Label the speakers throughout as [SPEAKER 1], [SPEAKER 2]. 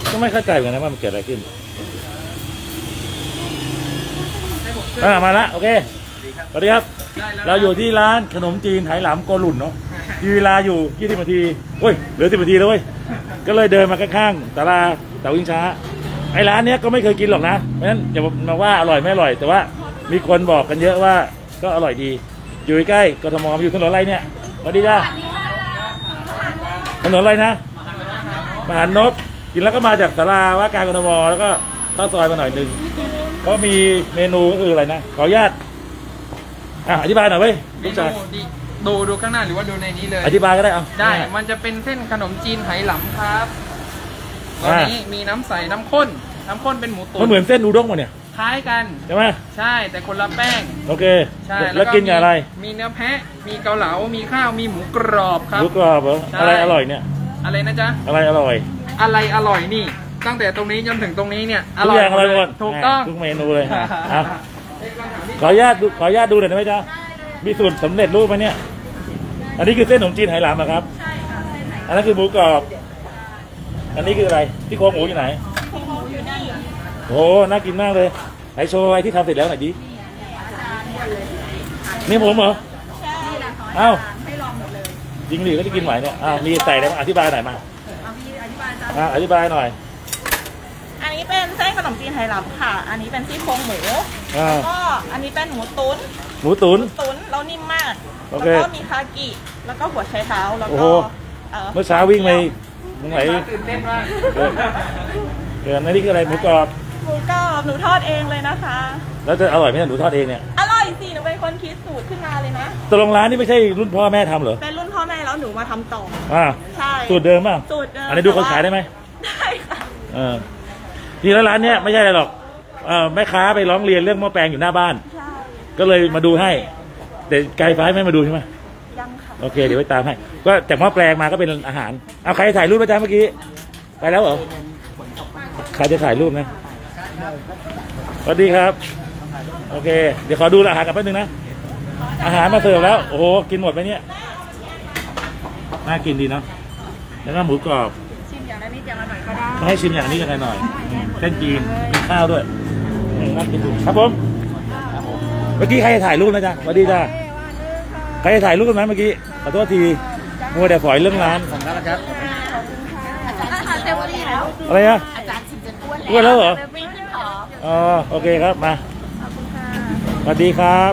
[SPEAKER 1] ก็ไม่เข้าใจเหมือนกันนะว่ามันเกิดอะไรขึ้นมาละโอเคสวัสดีครับเราอยู่ที่ร้านขนมจีนไหหลำโกหลุ่นเนาะมีเวลาอยู่20 นาทีเฮ้ยเหลือ10 นาทีแล้วเว้ยก็เลยเดินมาข้างๆศาลาเต่าวิ่งช้าไอ้ร้านเนี้ยก็ไม่เคยกินหรอกนะเพราะฉะนั้นอย่ามาว่าอร่อยไม่อร่อยแต่ว่ามีคนบอกกันเยอะว่าก็อร่อยดีอยู่ใกล้กทมอยู่ถนนอะไรเนี่ยสวัสดีจ้าถนนอะไรนะมหานพกินแล้วก็มาจากศาลาว่าการกทมแล้วก็เข้าซอยมาหน่อยนึงก็มีเมนูก็คืออะไรนะขออนุญาตอธิบายหน่อยเว้ยลูกชาย
[SPEAKER 2] ดูข้างหน้าหรือว่าดูในนี้เลย
[SPEAKER 1] อธิบายก็ได้เอา
[SPEAKER 2] ได้มันจะเป็นเส้นขนมจีนไหหลำครับตอนนี้มีน้ำใสน้ำข้นเป็นหมูตุ๋น
[SPEAKER 1] มันเหมือนเส้นอูด้งมาเนี่ย
[SPEAKER 2] คล้ายกัน
[SPEAKER 1] ใช่ไหม
[SPEAKER 2] ใช่แต่คนละแป้ง
[SPEAKER 1] โอเค
[SPEAKER 2] ใช่
[SPEAKER 1] แล้วกินกับอะไร
[SPEAKER 2] มีเนื้อแพะมีเกาเหลามีข้าวมีหมูกรอบครับ
[SPEAKER 1] หมูกรอบเหรออะไรอร่อยเนี่ย
[SPEAKER 2] อะไรนะจ๊ะ
[SPEAKER 1] อะไรอร่อย
[SPEAKER 2] นี่ตั้งแต่ตรงนี้จนถึงตรงนี้เนี่ย
[SPEAKER 1] อร่อยอะไรก่อน
[SPEAKER 2] ถูกต้อง
[SPEAKER 1] ทุกเมนูเลยขออนุญาตดูหน่อยได้ไหมจ๊ะมีสูตรสำเร็จรูปไหมเนี่ยอันนี้คือเส้นขนมจีนไหหลำนะครับใช่ค่ะอันนั้นคือหมูกรอบอันนี้คืออะไรที่โครงหมูอยู่ไหนโอ้น่ากินมากเลยไหนโชว์อะไรที่ทำเสร็จแล้วหน่อยดินี่ผมเหรอเอ้าจริงหรือก็จะกินไหวเนี่ยมีใส่อะไรอธิบายหน่อยมาอธิบายหน่อย
[SPEAKER 3] อันนี้เป็นเส้นขนมจีนไหหลำค่ะอันนี้เป็นซี่โครงหมูแล้วก็อันนี้เป็นหมูตุ๋นแล้วนิ่มมากแล้วก็มีคากิแล้วก็หัวไชเท้าแล้วก็
[SPEAKER 1] เมื่อเช้าวิ่งไปตรงไหน
[SPEAKER 2] ตื่นเต้นมาก
[SPEAKER 1] เกินนี่คืออะไรหมูกรอบ
[SPEAKER 3] หนูทอดเองเลยนะคะ
[SPEAKER 1] แล้วจะอร่อยไหมหนูทอดเองเนี่ย
[SPEAKER 3] อร่อยสิหนูเป็นคนคิดสูตรขึ้นมาเลยนะ
[SPEAKER 1] ตกลงร้านนี่ไม่ใช่รุ่นพ่อแม่ทำเหรอ
[SPEAKER 3] เป็นรุ่นพ่อแม่แล้วหนูมาทำต่อใช่
[SPEAKER 1] สูตรเดิมป่ะ
[SPEAKER 3] สูตรเดิม
[SPEAKER 1] อันนี้ดูเขาขายได้ไหม
[SPEAKER 3] ได้ค่ะ
[SPEAKER 1] ทีแล้วร้านเนี้ยไม่ใช่อะไรหรอกแม่ค้าไปร้องเรียนเรื่องหม้อแปลงอยู่หน้าบ้านก็เลยมาดูให้แต่ไกลไฟไม่มาดูใช่ไหม
[SPEAKER 3] ยังค่ะ
[SPEAKER 1] โอเคเดี๋ยวไปตามให้ก็จากหม้อแปลงมาก็เป็นอาหารเอาใครถ่ายรูปไปจ้าเมื่อกี้ไปแล้วเหรอใครจะถ่ายรูปนะสวัสดีครับโอเคเดี๋ยวขอดูอาหารกันแป๊บนึงนะอาหารมาเสิร์ฟแล้วโอ้โหกินหมดไหมเนี่ยน่ากินดีเนาะแล้วก็หมูกรอบ
[SPEAKER 3] ชิมอย่างนี้อย่างหน่อยก็ได้
[SPEAKER 1] ให้ชิมอย่างนี้ยังไงหน่อยเส้นจีนมีข้าวด้วยน่ากินดีครับผมเมื่อกี้ใครจะถ่ายรูปนะจ๊ะสวัสดีจ้าใครจะถ่ายรูปกันไหมเมื่อกี้ขอโทษทีมัวแต่ฝอยเรื่องร้าน
[SPEAKER 2] ของร้านนะครับ
[SPEAKER 1] อะไรนะอ้วนแล้วเหรออ๋อโอเคครับมาสวัสดีครับ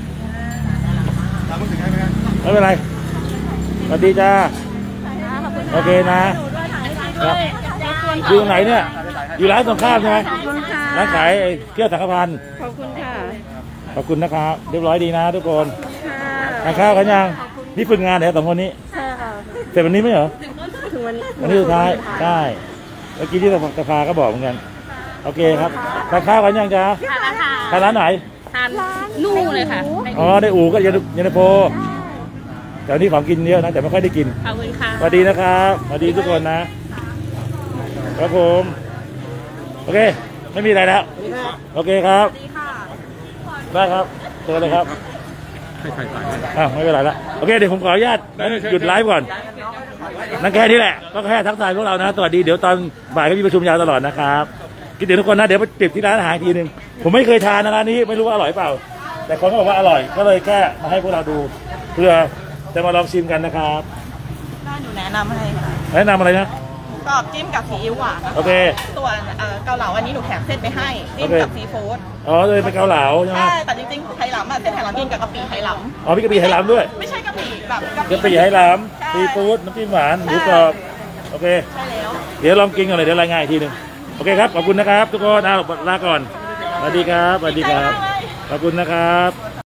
[SPEAKER 1] ไม่เป็นไรสวัสดีจ้าโอเคนะครับอยู่ไหนเนี่ยอยู่ร้านตรงข้ามใช่ไหมร้านขายเครื่องสังฆพันธ์
[SPEAKER 3] ขอบคุณค่ะ
[SPEAKER 1] ขอบคุณนะครับเรียบร้อยดีนะทุกคนทานข้าวกันยังนี่ฝึกงานเหรอ2 คนนี้
[SPEAKER 3] ใช่ค่ะ
[SPEAKER 1] เสร็จวันนี้ไม่เหรอ
[SPEAKER 3] ถึงวัน
[SPEAKER 1] นี้สุดท้ายใช่เมื่อกี้ที่สภาก็บอกเหมือนกันโอเคครับทานข้าวกันยังจ้าทานร้านไหน
[SPEAKER 3] ทานนู่เลยค่ะ
[SPEAKER 1] อ๋อได้อู่ก็ยันโพแต่นี่ของกินเยอะนะแต่ไม่ค่อยได้กิน
[SPEAKER 3] ขอบคุณค่ะ
[SPEAKER 1] สวัสดีนะครับสวัสดีทุกคนนะครับผมโอเคไม่มีอะไรแล้วโอเคครับได้ครับเจอเลยครับไม่เป็นไรละโอเคเดี๋ยวผมขออนุญาตหยุดไลฟ์ก่อนนั่นแค่นี้แหละก็แค่ทักทายพวกเรานะสวัสดีเดี๋ยวตอนบ่ายก็มีประชุมยาวตลอดนะครับคิดถึงทุกคนนะเดี๋ยวไปติดที่ร้านอาหารทีนึงผมไม่เคยทานนะร้านนี้ไม่รู้ว่าอร่อยเปล่าแต่คนก็บอกว่าอร่อยก็เลยแค่มาให้พวกเราดูเพื่อจะมาลองชิมกันนะครับ
[SPEAKER 3] ได้หนูแนะนำให้ค่ะ
[SPEAKER 1] แนะนำอะไรนะ
[SPEAKER 3] กรอบจิ้มกับซีอิ๊วหวาน
[SPEAKER 1] โอเค
[SPEAKER 3] ส่วนเกาเหลาอันนี้หนูแถมเส้นไปให้จิ้มกับซีฟู้ด
[SPEAKER 1] เลยเป็นเกาเหลาใช่ไหม
[SPEAKER 3] ใช่แต่จริงๆไหหลำเส้นไหหลำกินกับกะปิไหหลำ
[SPEAKER 1] มีกะปิไหหลำด้วย
[SPEAKER 3] ไม่ใช่กะปิแบบ
[SPEAKER 1] กะปิไหหลำซีฟู้ดน้ำจิ้มหวานหมูกรอบโอเค
[SPEAKER 3] ใช่แล้ว
[SPEAKER 1] เดี๋ยวลองกินกันเลยเดี๋ยวรายงานอีกทีนึงโอเคครับขอบคุณนะครับทุกคนลาก่อนสวัสดีครับสวัสดีครับขอบคุณนะครับ